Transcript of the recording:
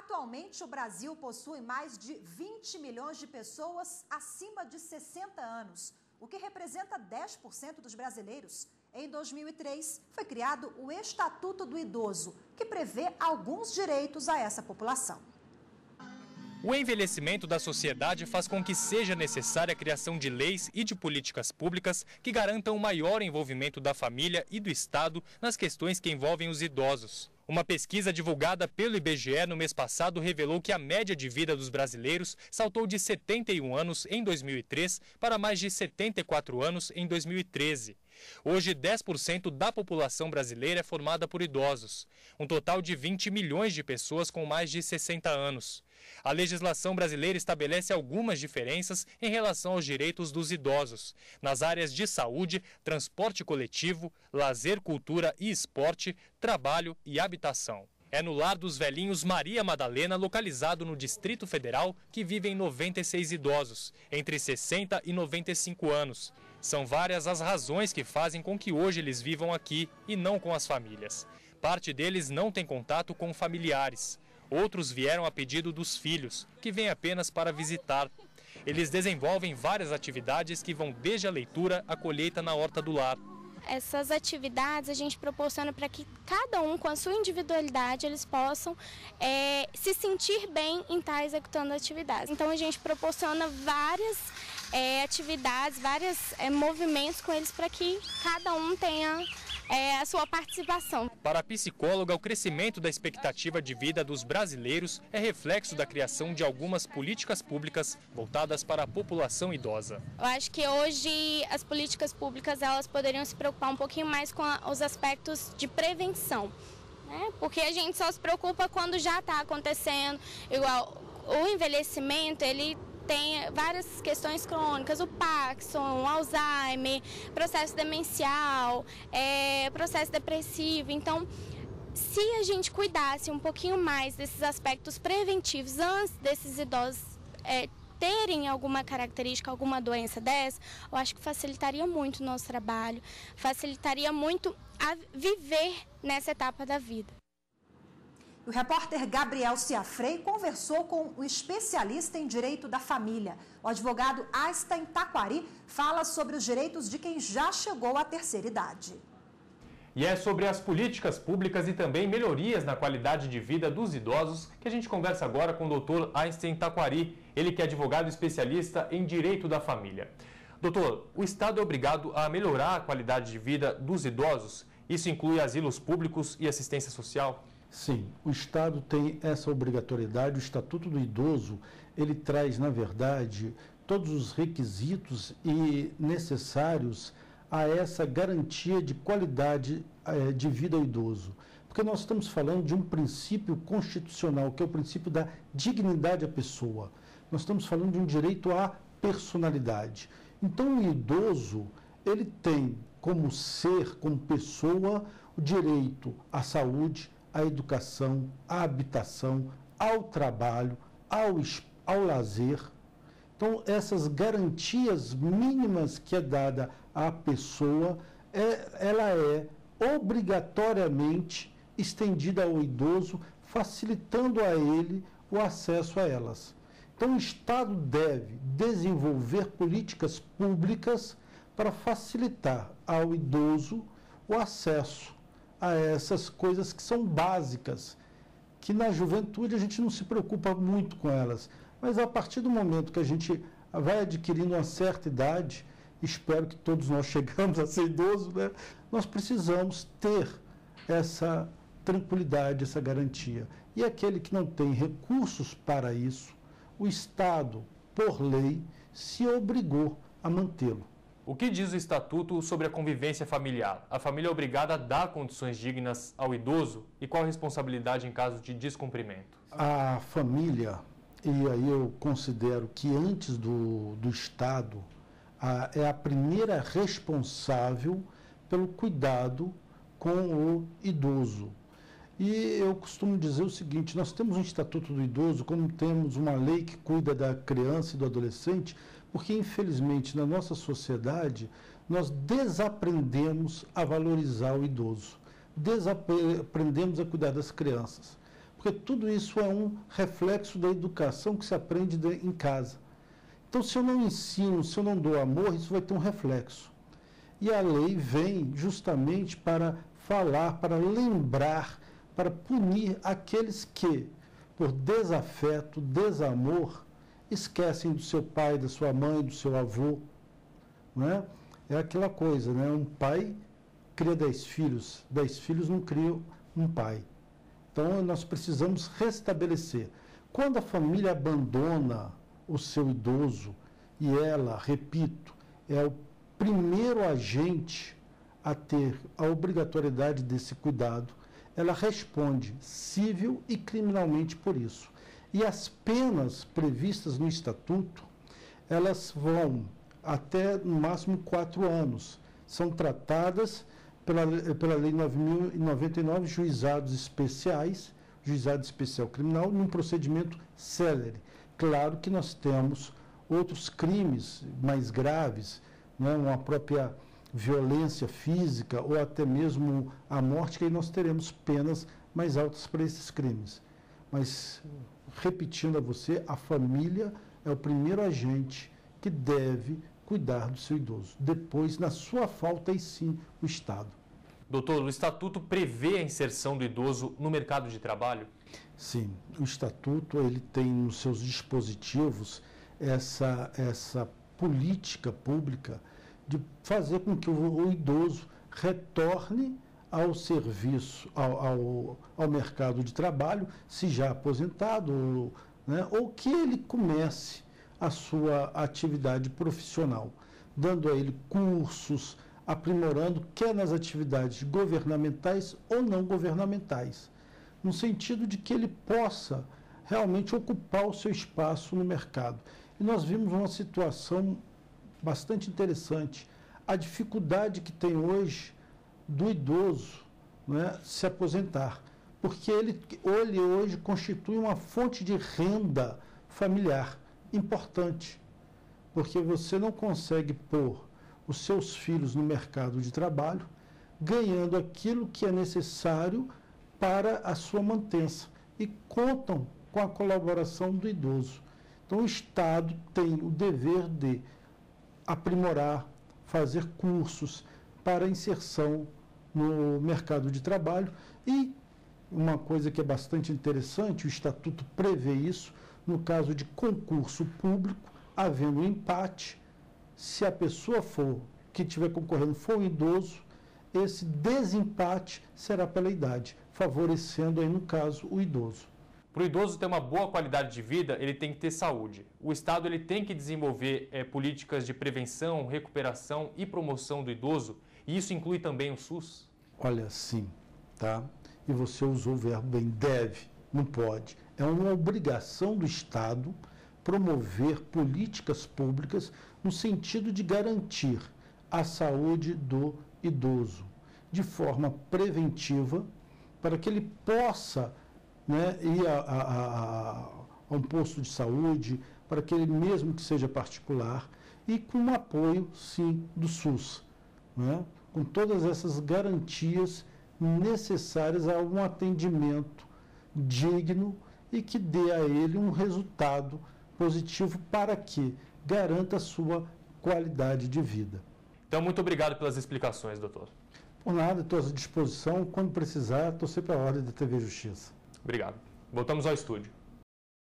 Atualmente, o Brasil possui mais de 20 milhões de pessoas acima de 60 anos, o que representa 10% dos brasileiros. Em 2003, foi criado o Estatuto do Idoso, que prevê alguns direitos a essa população. O envelhecimento da sociedade faz com que seja necessária a criação de leis e de políticas públicas que garantam o maior envolvimento da família e do Estado nas questões que envolvem os idosos. Uma pesquisa divulgada pelo IBGE no mês passado revelou que a média de vida dos brasileiros saltou de 71 anos em 2003 para mais de 74 anos em 2013. Hoje, 10% da população brasileira é formada por idosos, um total de 20 milhões de pessoas com mais de 60 anos. A legislação brasileira estabelece algumas diferenças em relação aos direitos dos idosos, nas áreas de saúde, transporte coletivo, lazer, cultura e esporte, trabalho e habitação. É no Lar dos Velhinhos Maria Madalena, localizado no Distrito Federal, que vivem 96 idosos, entre 60 e 95 anos. São várias as razões que fazem com que hoje eles vivam aqui e não com as famílias. Parte deles não tem contato com familiares. Outros vieram a pedido dos filhos, que vêm apenas para visitar. Eles desenvolvem várias atividades que vão desde a leitura à colheita na horta do lar. Essas atividades a gente proporciona para que cada um, com a sua individualidade, eles possam se sentir bem em estar executando atividades. Então a gente proporciona várias atividades, vários movimentos com eles para que cada um tenha a sua participação. Para a psicóloga, o crescimento da expectativa de vida dos brasileiros é reflexo da criação de algumas políticas públicas voltadas para a população idosa. Eu acho que hoje as políticas públicas elas poderiam se preocupar um pouquinho mais com os aspectos de prevenção, né? Porque a gente só se preocupa quando já está acontecendo. Igual o envelhecimento, ele tem várias questões crônicas, o Parkinson, o Alzheimer, processo demencial, processo depressivo. Então, se a gente cuidasse um pouquinho mais desses aspectos preventivos antes desses idosos terem alguma característica, alguma doença dessa, eu acho que facilitaria muito o nosso trabalho, facilitaria muito a viver nessa etapa da vida. O repórter Gabriel Ciafrei conversou com o especialista em direito da família. O advogado Einstein Taquari fala sobre os direitos de quem já chegou à terceira idade. E é sobre as políticas públicas e também melhorias na qualidade de vida dos idosos que a gente conversa agora com o Dr. Einstein Taquari, ele que é advogado especialista em direito da família. Doutor, o Estado é obrigado a melhorar a qualidade de vida dos idosos? Isso inclui asilos públicos e assistência social? Sim, o Estado tem essa obrigatoriedade. O Estatuto do Idoso, ele traz, na verdade, todos os requisitos necessários a essa garantia de qualidade de vida ao idoso. Porque nós estamos falando de um princípio constitucional, que é o princípio da dignidade à pessoa. Nós estamos falando de um direito à personalidade. Então, o idoso, ele tem como ser, como pessoa, o direito à saúde, à educação, à habitação, ao trabalho, ao lazer. Então, essas garantias mínimas que é dada à pessoa, ela é obrigatoriamente estendida ao idoso, facilitando a ele o acesso a elas. Então, o Estado deve desenvolver políticas públicas para facilitar ao idoso o acesso a essas coisas que são básicas, que na juventude a gente não se preocupa muito com elas. Mas a partir do momento que a gente vai adquirindo uma certa idade, espero que todos nós chegamos a ser idosos, né? Nós precisamos ter essa tranquilidade, essa garantia. E aquele que não tem recursos para isso, o Estado, por lei, se obrigou a mantê-lo. O que diz o Estatuto sobre a convivência familiar? A família é obrigada a dar condições dignas ao idoso? E qual a responsabilidade em caso de descumprimento? A família, e aí eu considero que antes do Estado, é a primeira responsável pelo cuidado com o idoso. E eu costumo dizer o seguinte: nós temos um Estatuto do Idoso, como temos uma lei que cuida da criança e do adolescente, porque, infelizmente, na nossa sociedade, nós desaprendemos a valorizar o idoso, desaprendemos a cuidar das crianças. porque tudo isso é um reflexo da educação que se aprende em casa. Então, se eu não ensino, se eu não dou amor, isso vai ter um reflexo. E a lei vem justamente para falar, para lembrar, para punir aqueles que, por desafeto, desamor, esquecem do seu pai, da sua mãe, do seu avô. Não é? É aquela coisa, né? Um pai cria 10 filhos não cria um pai. Então, nós precisamos restabelecer. Quando a família abandona o seu idoso, e ela, repito, é o primeiro agente a ter a obrigatoriedade desse cuidado, ela responde civil e criminalmente por isso. E as penas previstas no Estatuto, elas vão até, no máximo, 4 anos. São tratadas pela Lei 9.099, juizados especiais, juizado especial criminal, num procedimento célere. Claro que nós temos outros crimes mais graves, né, uma própria violência física ou até mesmo a morte, que aí nós teremos penas mais altas para esses crimes. Mas, repetindo a você, a família é o primeiro agente que deve cuidar do seu idoso. Depois, na sua falta, aí sim, o Estado. Doutor, o Estatuto prevê a inserção do idoso no mercado de trabalho? Sim, o Estatuto ele tem nos seus dispositivos essa política pública de fazer com que o idoso retorne ao serviço, ao mercado de trabalho, se já aposentado, né, ou que ele comece a sua atividade profissional, dando a ele cursos, aprimorando, quer nas atividades governamentais ou não governamentais, no sentido de que ele possa realmente ocupar o seu espaço no mercado. E nós vimos uma situação bastante interessante, a dificuldade que tem hoje do idoso, né, se aposentar, porque ele hoje constitui uma fonte de renda familiar importante, porque você não consegue pôr os seus filhos no mercado de trabalho ganhando aquilo que é necessário para a sua mantença e contam com a colaboração do idoso. Então, o Estado tem o dever de aprimorar, fazer cursos para inserção no mercado de trabalho e uma coisa que é bastante interessante, o Estatuto prevê isso, no caso de concurso público, havendo empate, se a pessoa que estiver concorrendo for um idoso, esse desempate será pela idade, favorecendo aí, no caso, o idoso. Para o idoso ter uma boa qualidade de vida, ele tem que ter saúde. O Estado ele tem que desenvolver políticas de prevenção, recuperação e promoção do idoso, e isso inclui também o SUS? Olha, sim, tá? E você usou o verbo bem, deve, não pode. É uma obrigação do Estado promover políticas públicas no sentido de garantir a saúde do idoso de forma preventiva, para que ele possa, né, ir a um posto de saúde, para que ele mesmo que seja particular, e com o apoio, sim, do SUS, né, com todas essas garantias necessárias a um atendimento digno e que dê a ele um resultado positivo para que garanta a sua qualidade de vida. Então, muito obrigado pelas explicações, doutor. Por nada, estou à disposição. Quando precisar, estou sempre à ordem da TV Justiça. Obrigado. Voltamos ao estúdio.